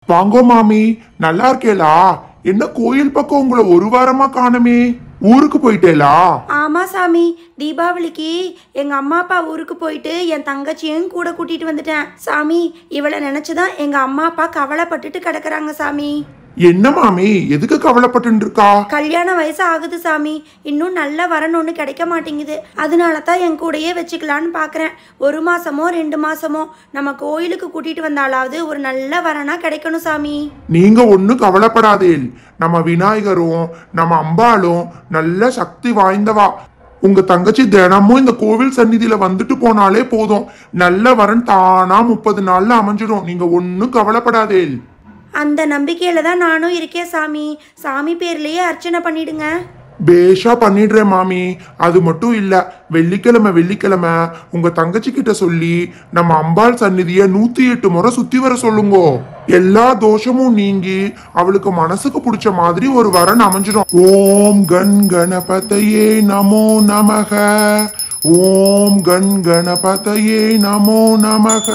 வாங்கோ மாமி, நல்லா இருக்கேலா? என்ன கோயில் பக்கம் உங்களை ஒரு வாரமா காணுமே, ஊருக்கு போயிட்டேலா? ஆமா சாமி, தீபாவளிக்கு எங்க அம்மா அப்பா ஊருக்கு போயிட்டு என் தங்கச்சியும் கூட கூட்டிட்டு வந்துட்டேன் சாமி. இவளை நினைச்சுதான் எங்க அம்மா அப்பா கவலைப்பட்டுட்டு கிடக்குறாங்க சாமி. என்ன மாமி, எதுக்கு கவலைப்பட்டு இருக்கா? கல்யாண வயசு ஆகுது சாமி, இன்னும் நல்ல வரணும்னு கிடைக்க மாட்டேங்குது. அதனால தான் என் கூடயே வச்சுக்கலான்னு பாக்குறேன். 1 மாசமோ 2 மாசமோ நம்ம கோயிலுக்கு கூட்டிட்டு வந்தாலாவது ஒரு நல்ல வரனா கிடைக்கணும் சாமி. நீங்க ஒன்னும் கவலைப்படாதேல். நம்ம விநாயகரும் நம்ம அம்பாலும் நல்ல சக்தி வாய்ந்தவா. உங்க தங்கச்சி தினமும் இந்த கோவில் சந்நிதியில வந்துட்டு போனாலே போதும், நல்ல வரன் தானா 30 நாள்ல அமைஞ்சிடும். நீங்க ஒன்னும் கவலைப்படாதேல். அந்த நம்பிக்கையில தான் நானும் இருக்கேன் சாமி. சாமி பேர்லயே அர்ச்சனை பண்ணிடுங்க. பேஷா பண்ணிடுறேன் மாமி. அது மட்டும் இல்ல, வெள்ளிக்கிழமை உங்க தங்கச்சி கிட்ட சொல்லி நம்ம அம்பாள் சந்நிதிய 108 முறை சுத்தி வர சொல்லுங்க. எல்லா தோஷமும் நீங்கி அவளுக்கு மனசுக்கு பிடிச்ச மாதிரி ஒரு வரன் அமைஞ்சிடும். ஓம் கண் கணபதையே நமோ நமக. ஓம் கண் கணபதையே நமோ நமக.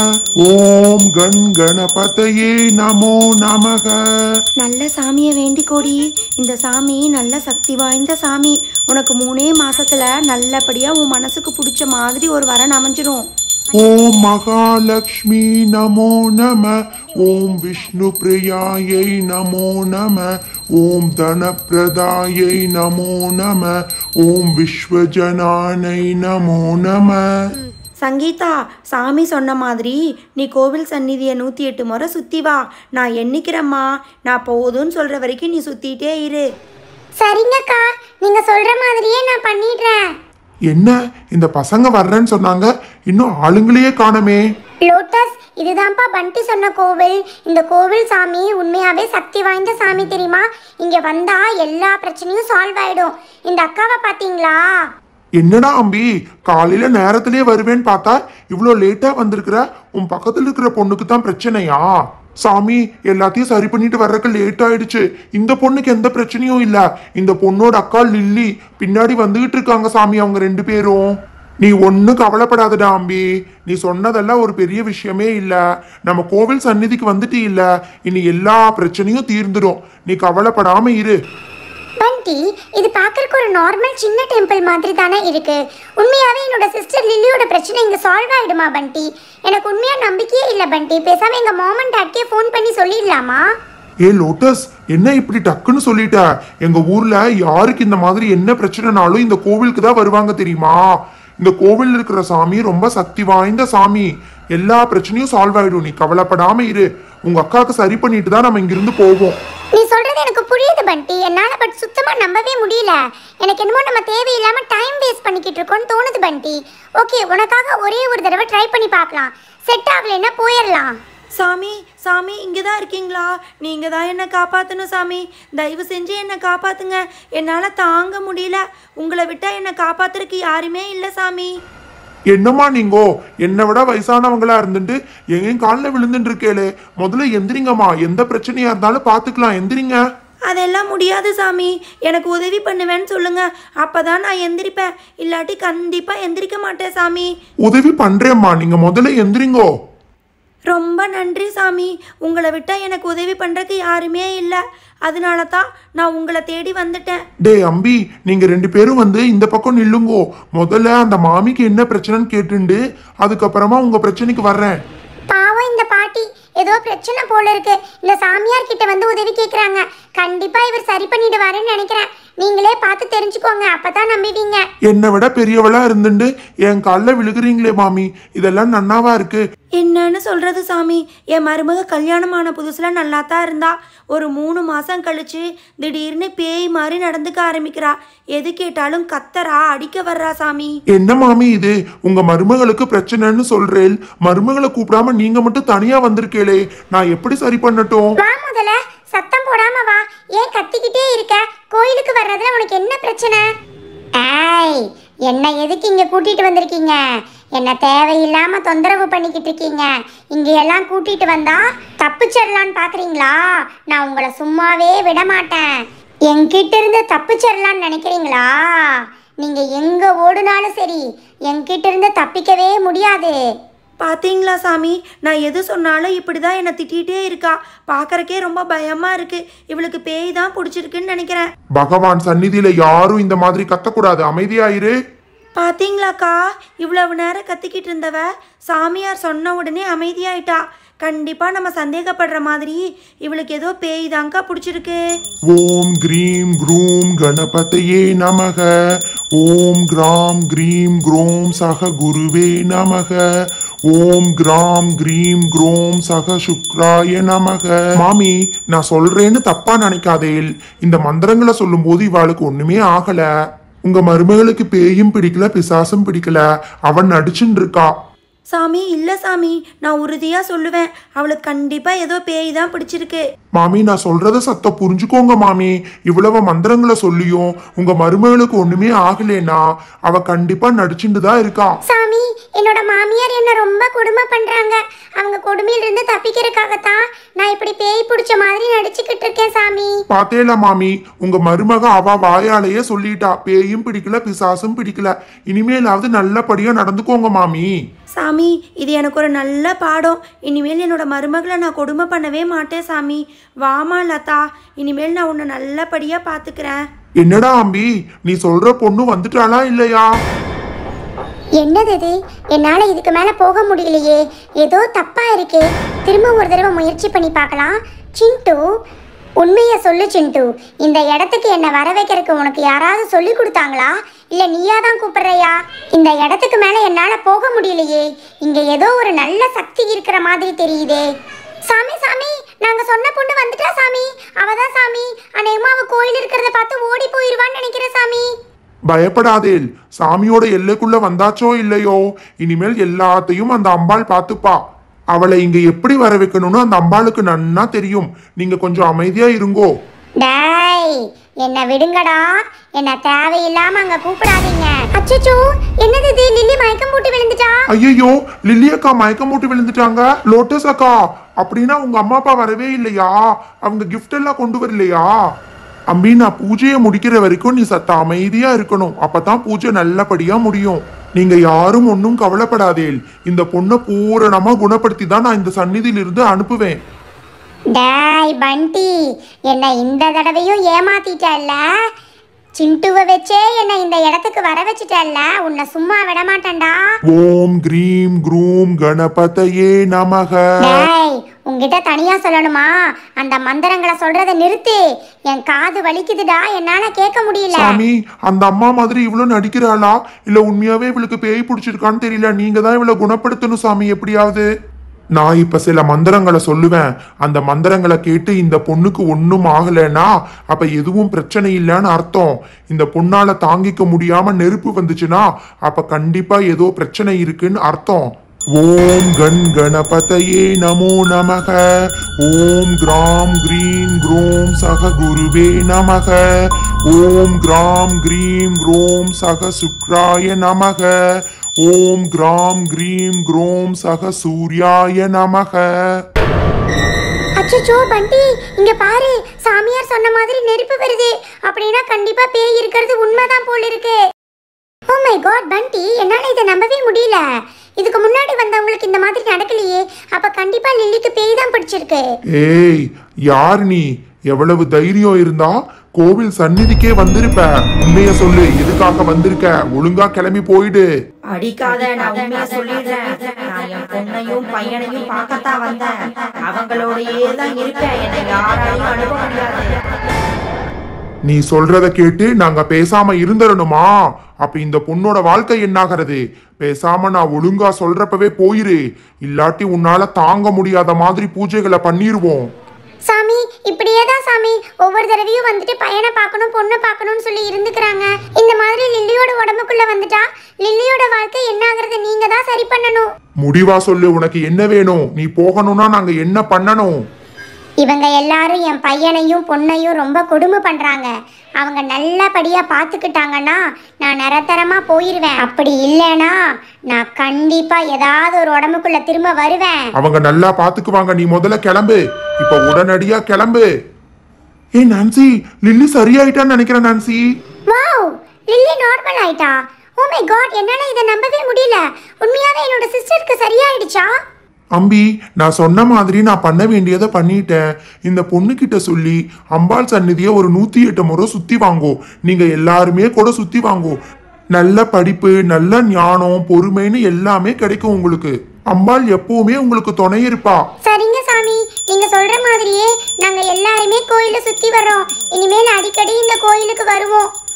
ஓம் கண் கணபதையே நமோ நமக. நல்ல சாமியை வேண்டிக்கோடி. இந்த சாமி நல்ல சக்தி வாய்ந்த சாமி. உனக்கு 3 மாசத்துல நல்லபடியா உன் மனசுக்கு பிடிச்ச மாதிரி ஒரு வரன் அமைஞ்சிடும். ஓம் மகாலட்சுமி நமோ நம. ஓம் விஷ்ணு பிரியாயை நமோ நம. ஓம் தனப்பிரதாயை நமோ நம. ஓம் விஸ்வஜனானை நமோ நம. சங்கீதா, சாமி சொன்ன மாதிரி நீ கோவில் சந்நிதியை 108 முறை சுத்தி வா. நான் எண்ணிக்கிறேம்மா. நான் போதும்னு சொல்ற வரைக்கும் நீ சுத்திட்டே இரு. சரிங்கக்கா, நீங்க சொல்ற மாதிரியே நான் பண்ணிடுறேன். என்ன, இந்த பசங்க வர்றேன்னு சொன்னாங்க, இன்னும் ஆளுங்களையே காணமே. லோட்டஸ், இதுதான்ப்பா பண்டி சொன்ன கோவில். இந்த கோவில் சாமி உண்மையாவே சக்தி வாய்ந்த சாமி தெரியுமா? இங்க வந்தா எல்லா பிரச்சனையும் சால்வ் ஆயிடும். இந்த அக்காவை பாத்தீங்களா? என்னடா அம்பி, காலையில நேரத்திலேயே வருவேன்னு பார்த்தா இவ்வளோ லேட்டா வந்திருக்கிற. உன் பக்கத்துல இருக்கிற பொண்ணுக்கு தான் பிரச்சனையா? சாமி, எல்லாத்தையும் சரி பண்ணிட்டு வர்றதுக்கு லேட் ஆயிடுச்சு. இந்த பொண்ணுக்கு எந்த பிரச்சனையும் இல்ல. இந்த பொண்ணோட அக்கா லில்லி பின்னாடி வந்துகிட்டு இருக்காங்க சாமி, அவங்க 2 பேரும். நீ ஒன்னும் கவலைப்படாதடா அம்பி. நீ சொன்னதெல்லாம் ஒரு பெரிய விஷயமே இல்ல. நம்ம கோவில் சந்நிதிக்கு வந்துட்டு இல்ல, இனி எல்லா பிரச்சனையும் தீர்ந்துடும். நீ கவலைப்படாம இரு. பண்டி, இது பார்க்கறதுக்கு ஒரு நார்மல் சின்ன டெம்பிள் மாதிரி தானே இருக்கு. உண்மையாவே என்னோட சிஸ்டர் லில்லியோட பிரச்சனை இங்க சால்வ் ஆயிடுமா பண்டி? எனக்கு உண்மையா நம்பிக்கையே இல்ல பண்டி. பேசாம எங்க மாம் அண்ட் டாட்கே ஃபோன் பண்ணி சொல்லிடலாமா? ஏ லோட்டஸ், என்ன இப்படி டக்குன்னு சொல்லிட்ட? எங்க ஊர்ல யாருக்கு இந்த மாதிரி என்ன பிரச்சனைனாலும் இந்த கோவிலுக்கு தான் வருவாங்க தெரியுமா? இந்த கோவில் இருக்கிற சாமி ரொம்ப சக்தி வாய்ந்த சாமி. எல்லா பிரச்சனையும் சால்வ் ஆயிடும். நீ கவலைப்படாம இரு. உங்க அக்காவுக்கு சரி பண்ணிட்டு தான் நம்ம இங்கிருந்து போவோம். நீ சொல்றது எனக்கு புரியுது பண்டி. என்னால பட் சுத்தமா நம்பவே முடியல. எனக்கு என்னமோ நம்ம தேவையில்லாம டைம் வேஸ்ட் பண்ணிக்கிட்டு இருக்கோம்னு தோணுது பண்டி. ஓகே, உனக்காக ஒரே ஒரு தடவை ட்ரை பண்ணி பார்க்கலாம். செட் ஆகலைன்னா போயிடலாம். சாமி, சாமி இங்கே தான் இருக்கீங்களா? நீங்கள் தான் என்னை காப்பாற்றணும் சாமி. தயவு செஞ்சு என்னை காப்பாற்றுங்க. என்னால் தாங்க முடியல. உங்களை விட்டால் என்னை காப்பாற்றுறதுக்கு யாருமே இல்லை சாமி. என்னம்மா நீங்கோ என்னை விட வயசானவங்களா இருந்துட்டு எங்க காலில் விழுந்துட்டு இருக்கேளே, முதல்ல எந்திரிங்கம்மா. எந்த பிரச்சனையா இருந்தாலும் பார்த்துக்கலாம், எந்திரிங்க. அதெல்லாம் முடியாது சாமி. எனக்கு உதவி பண்ணுவேன்னு சொல்லுங்க, அப்பதான் நான் எந்திரிப்பேன். இல்லாட்டி கண்டிப்பாக எந்திரிக்க மாட்டேன் சாமி. உதவி பண்றேம்மா, நீங்க முதல்ல எந்திரிங்கோ. ரொம்ப நன்றி சாமி. உங்களை விட்டால் எனக்கு உதவி பண்ணுறதுக்கு யாருமே இல்லை. அதனால தான் நான் உங்களை தேடி வந்துட்டேன். டே அம்பி, நீங்க 2 பேரும் வந்து இந்த பக்கம் நில்லுங்கோ. முதல்ல அந்த மாமிக்கு என்ன பிரச்சனைன்னு கேட்டுண்டு அதுக்கப்புறமா உங்க பிரச்சனைக்கு வர்றேன். பாவம் இந்த பாட்டி, ஏதோ பிரச்சனை போல இருக்கு. இந்த சாமியார் கிட்ட வந்து உதவி கேக்குறாங்க. கண்டிப்பா இவர் சரி பண்ணிடுவாருன்னு நினைக்கிறேன். நீங்களே பார்த்து தெரிஞ்சுக்கோங்க, அப்பதான் நம்புவீங்க. என்னை விட பெரியவளா இருந்துட்டு என் காலில் விழுகிறீங்களே மாமி, இதெல்லாம் நன்னாவா இருக்கு? என்னன்னு சொல்கிறது சாமி. என் மருமக கல்யாணமான புதுசில் நல்லா தான் இருந்தா. ஒரு 3 மாதம் கழிச்சு திடீர்னு பேய் மாதிரி நடந்துக்க ஆரம்பிக்கிறா. எது கேட்டாலும் கத்தரா, அடிக்க வர்றா சாமி. என்ன மாமி இது? உங்க மருமகளுக்கு பிரச்சனைன்னு சொல்றேன், மருமகளை கூப்பிடாம நீங்க மட்டும் தனியா வந்திருக்கேளே, நான் எப்படி சரி பண்ணட்டும்? வா, முதல்ல சத்தம் போடாம வா. ஏன் கத்திக்கிட்டே இருக்க? கோயிலுக்கு வர்றதுல உனக்கு என்ன பிரச்சனை? ஏய், என்ன எதுக்கு இங்க கூட்டிட்டு வந்திருக்கீங்க? என்ன தேவையில்லாம தொந்தரவு பண்ணிக்கிட்டு இருக்கீங்க. இங்க எல்லாம் கூட்டிட்டு வந்தா தப்பிச்சிடலான்னு பாக்குறீங்களா? நான் உங்களை சும்மாவே விட மாட்டேன். என்கிட்ட இருந்து தப்பிச்சிடலான்னு நினைக்கிறீங்களா? நீங்க எங்க ஓடுனாலும் சரி, என்கிட்ட இருந்து தப்பிக்கவே முடியாது. பாத்தீங்களா சாமி, நான் எது சொன்னாலும் இப்படிதான் என்னை திட்டிகிட்டே இருக்கா. பார்க்கறக்கே ரொம்ப பயமா இருக்கு. இவளுக்கு பேய் தான் பிடிச்சிருக்குன்னு நினைக்கிறேன். பகவான் சந்நிதியில யாரும் இந்த மாதிரி கத்தக்கூடாது, அமைதியாயிரு. பாத்தீங்களாக்கா, இவ்வளவு நேரம் கத்திக்கிட்டு இருந்தவ சாமியார் சொன்ன உடனே அமைதியாயிட்டா. கண்டிப்பா நம்ம சந்தேகப்படுற மாதிரி இவளுக்கு ஏதோ பேய் தாங்க்கா பிடிச்சிருக்கு. ஓம் கிரீம் க்ரூம் கணபதையே நமக. ஓம் கிராம் கிரீம் க்ரோம் சக குருவே நமக. ஓம் கிராம் கிரீம் க்ரோம் சக சுக்ராய நமக. மாமி, நான் சொல்றேன்னு தப்பா நினைக்காதேல். இந்த மந்திரங்களை சொல்லும் போது இவாளுக்கு ஒண்ணுமே ஆகல. உங்க மருமகளுக்கு பேயும் பிடிக்கல, பிசாசும் பிடிக்கல, அவன் நடிச்சுன்னு இருக்கா. சாமி, இல்ல சாமி, நான் உறுதியா சொல்லுவேன், அவளுக்கு கண்டிப்பா ஏதோ பேய் தான் பிடிச்சிருக்கு. மாமி, நான் சொல்றத சத்தம் புரிஞ்சுக்கோங்க மாமி. இவ்வளவு மந்திரங்களை சொல்லியும் உங்க மருமகளுக்கு ஒண்ணுமே ஆகலேனா அவ கண்டிப்பா நடிச்சுட்டு தான் இருக்கா. சாமி, என்னோட மாமியார் என்ன ரொம்ப கொடுமை பண்றாங்க. அவங்க கொடுமையிலிருந்து தப்பிக்கிறதுக்காகத்தான் நான் இப்படி பேய் பிடிச்ச மாதிரி நடிச்சுக்கிட்டு இருக்கேன் சாமி. பாத்தேல மாமி, உங்க மருமக அவ வாயாலேயே சொல்லிட்டா, பேயும் பிடிக்கல, பிசாசும் பிடிக்கல. இனிமேலாவது நல்லபடியா நடந்துக்கோங்க மாமி. சாமி, இது எனக்கு ஒரு நல்ல பாடம். இனிமேல் என்னோட மருமகளை நான் கொடுமை பண்ணவே மாட்டேன் சாமி. வாமா லதா, இனிமேல் நான் உன்னை நல்லபடியா பாத்துக்கிறேன். என்னடா அம்பி, நீ சொல்ற பொண்ணு வந்துட்டாளா இல்லையா? என்னது இது? என்னால இதுக்கு மேல போக முடியலையே, ஏதோ தப்பா இருக்கே. திரும்ப ஒரு தடவை முயற்சி பண்ணி பார்க்கலாம். சிண்டு, உண்மையை சொல்லு சிண்டு. இந்த இடத்துக்கு என்ன வர வைக்கிறதுக்கு உனக்கு யாராவது சொல்லி கொடுத்தாங்களா, இல்ல நீயா தான் கூப்பிடுறையா? இந்த இடத்துக்கு மேல என்னால போக முடியலையே. இங்க ஏதோ ஒரு நல்ல சக்தி இருக்கிற மாதிரி தெரியுதே. சாமி சாமி, நாங்க சொன்ன பொண்ணு வந்துட்டா சாமி. அவதான் சாமி. அநேகமா அவ கோயில் இருக்கிறத பார்த்து ஓடி போயிருவான்னு நினைக்கிறேன் சாமி. பயப்படாதேல், சாமியோட எல்லைக்குள்ள வந்தாச்சோ இல்லையோ, இனிமேல் எல்லாத்தையும் அந்த அம்பாள் பார்த்துப்பா. அவளை இங்க எப்படி வர வைக்கணும்னு அந்த அம்பாளுக்கு நன்னா தெரியும். நீங்க கொஞ்சம் அமைதியா இருங்கோ. டேய், என்ன விடுங்கடா. என்ன தேவையில்லாம அங்க கூப்பிடாதீங்க. அச்சச்சோ, என்னது இது? லில்லி மயக்கம் போட்டு விழுந்துட்டா. ஐயோ, லில்லி அக்கா மயக்கம் போட்டு விழுந்துட்டாங்க. லோட்டஸ் அக்கா, அப்படின்னா உங்க அம்மா அப்பா வரவே இல்லையா? அவங்க கிஃப்ட் எல்லாம் கொண்டு வரலையா? அம்பி, நான் பூஜையை முடிக்கிற வரைக்கும் நீ சத்த அமைதியா இருக்கணும். அப்பதான் பூஜை நல்லபடியா முடியும். நீங்க யாரும் ஒன்னும் கவலைப்படாதேல். இந்த பொண்ணை பூரணமா குணப்படுத்தி தான் நான் இந்த சந்நிதியிலிருந்து அனுப்புவேன். டேய் பண்டி, என்ன இந்த தடவையும் ஏமாத்திட்டல்ல. சிண்டுவை வச்சே என்ன இந்த இடத்துக்கு வர வச்சுட்டல்ல. உன்னை சும்மா விட மாட்டேன்டா. ஓம் கிரீம் க்ரூம் கணபதையே நமக. டேய், உன்கிட்ட தனியா சொல்லணுமா? அந்த மந்திரங்களை சொல்றத நிறுத்து. என் காது வலிக்குதுடா, என்னால கேட்க முடியல. சாமி, அந்த அம்மா மாதிரி இவ்வளவு நடிக்கிறாளா, இல்ல உண்மையாவே இவளுக்கு பேய் பிடிச்சிருக்கான்னு தெரியல. நீங்க தான் இவளை குணப்படுத்தணும் சாமி எப்படியாவது. நான் இப்ப சில மந்திரங்களை சொல்லுவேன். அந்த மந்திரங்களை கேட்டு இந்த பொண்ணுக்கு ஒன்னும் ஆகலைன்னா அப்ப எதுவும் பிரச்சனை இல்லைன்னு அர்த்தம். இந்த பொண்ணால தாங்கிக்க முடியாம நெருப்பு வந்துச்சுன்னா அப்ப கண்டிப்பா ஏதோ பிரச்சனை இருக்குன்னு அர்த்தம். ஓம் கண் கணபதையே நமோ நமக. ஓம் கிராம் கிரீம் க்ரோம் சக குருவே நமக. ஓம் கிராம் கிரீம் க்ரோம் சக சுக்ராய நமக. ஓம் கிராம் கிரீம் க்ரோம் சக சூர்யாய நமக. அச்சச்சோ பண்டி, இங்க பாரு. சாமியார் சொன்ன மாதிரி நெருப்பு வருது. அப்படின்னா கண்டிப்பா பேய் இருக்கிறது உண்மைதான் போல இருக்கு. ஓ மை காட் பண்டி, என்னால இதை நம்பவே முடியல. இதுக்கு முன்னாடி வந்தவங்களுக்கு இந்த மாதிரி நடக்கலையே. அப்ப கண்டிப்பா லில்லிக்கு பேய் தான் பிடிச்சிருக்கு. ஏய், யார் நீ? எவ்வளவு தைரியம் இருந்தா கோவில் சந்நிதிக்கே வந்திருப்ப. உண்மைய சொல்லு, எதுக்காக வந்திருக்க? ஒழுங்கா கிளம்பி போயிடு. அடிக்காத, நான் உண்மையை சொல்லிடுறேன். நான் என் பொண்ணையும் பையனையும் பார்க்கத்தான் வந்தேன். அவங்களோடயே தான் இருப்பேன். என்னை யாராலையும் அனுப்ப முடியாது. நீ சொல்றத கேட்டு நாங்க பேசாம இருந்துடணுமா? அப்ப இந்த பொண்ணோட வாழ்க்கை என்னாகிறது? பேசாம நான் ஒழுங்கா சொல்றப்பவே போயிரு. இல்லாட்டி உன்னால தாங்க முடியாத மாதிரி பூஜைகளை பண்ணிருவோம். சாமி, இப்படியேதான் சாமி ஒவ்வொரு தடவையும் வந்துட்டு பையனை பார்க்கணும் பொண்ணை பார்க்கணும்னு சொல்லி இருந்துக்கிறாங்க. இந்த மாதிரி லில்லியோட உடம்புக்குள்ள வந்துட்டா லில்லியோட வாழ்க்கை என்ன ஆகுறது? நீங்க தான் சரி பண்ணணும். முடிவா சொல்லு, உனக்கு என்ன வேணும்? நீ போகணும்னா நாங்க என்ன பண்ணணும்? இவங்க எல்லாரும் என் பையனையும் பொண்ணையும் ரொம்ப கொடுமை பண்றாங்க. அவங்க நல்லபடியா பாத்துக்கிட்டாங்கன்னா நான் நிரந்தரமா போயிருவேன். அப்படி இல்லைன்னா நான் கண்டிப்பா ஏதாவது ஒரு உடம்புக்குள்ள திரும்ப வருவேன். அவங்க நல்லா பாத்துக்குவாங்க. நீ முதல்ல கிளம்பு, இப்ப உடனடியா கிளம்பு. ஏய் நான்சி, லில்லி சரியாயிட்டான்னு நினைக்கிறேன் நான்சி. வாவ், லில்லி நார்மல் ஆயிட்டா. ஓ மை காட், என்னால இதை நம்பவே முடியல. உண்மையாவே என்னோட சிஸ்டருக்கு சரியாயிடுச்சா? அம்பி, நான் சொன்ன மாதிரி நான் பண்ண வேண்டியதை பண்ணிட்டேன். இந்த பொண்ணுகிட்ட சொல்லி அம்பாள் சந்நிதியை ஒரு 108 முறை சுத்தி வாங்கோ. நீங்க எல்லாருமே கூட சுத்தி வாங்கோ. நல்ல படிப்பு, நல்ல ஞானம், பொறுமைன்னு எல்லாமே கிடைக்கும் உங்களுக்கு. அம்பாள் எப்பவுமே உங்களுக்கு துணை இருப்பா. சரிங்க சாமி, நீங்க சொல்ற மாதிரியே நாங்க எல்லாருமே கோயிலை சுத்தி வர்றோம். இனிமேல் அடிக்கடி இந்த கோயிலுக்கு வருவோம்.